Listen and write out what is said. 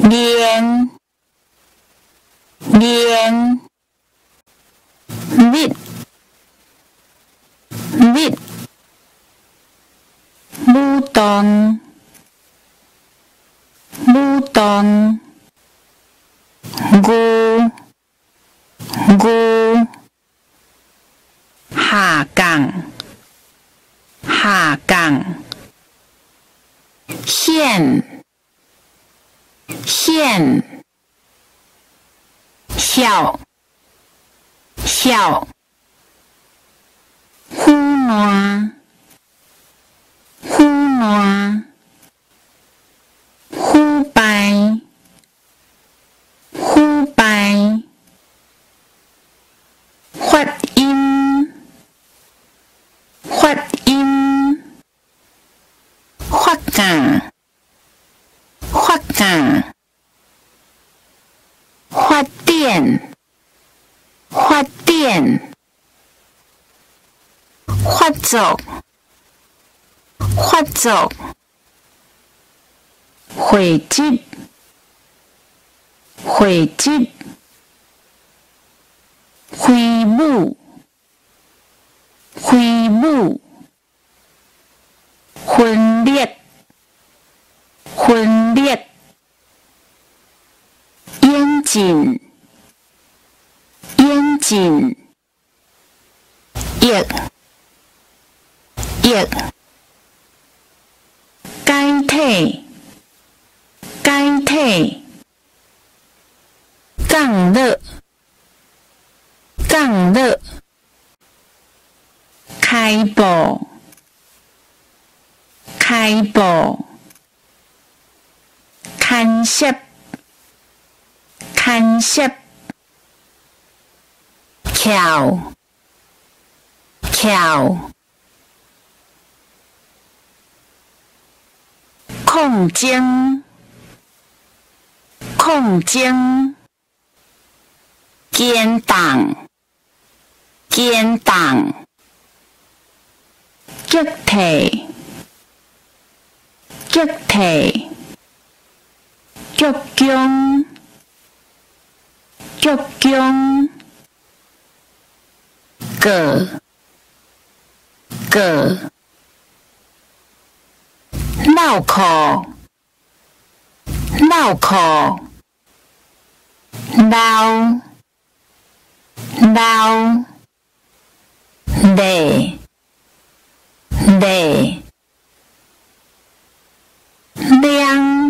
连连密密舞动舞动牛牛下降下降线线笑笑胡乱胡乱胡白胡白发音发音发感发感发电发电发作发作汇集汇集挥舞挥舞分裂分裂严谨严谨液液解体解体降热降热开步开步牵涉牵涉桥桥空间空间建档建档集体集体集中集中个个脑壳脑壳脑脑累累量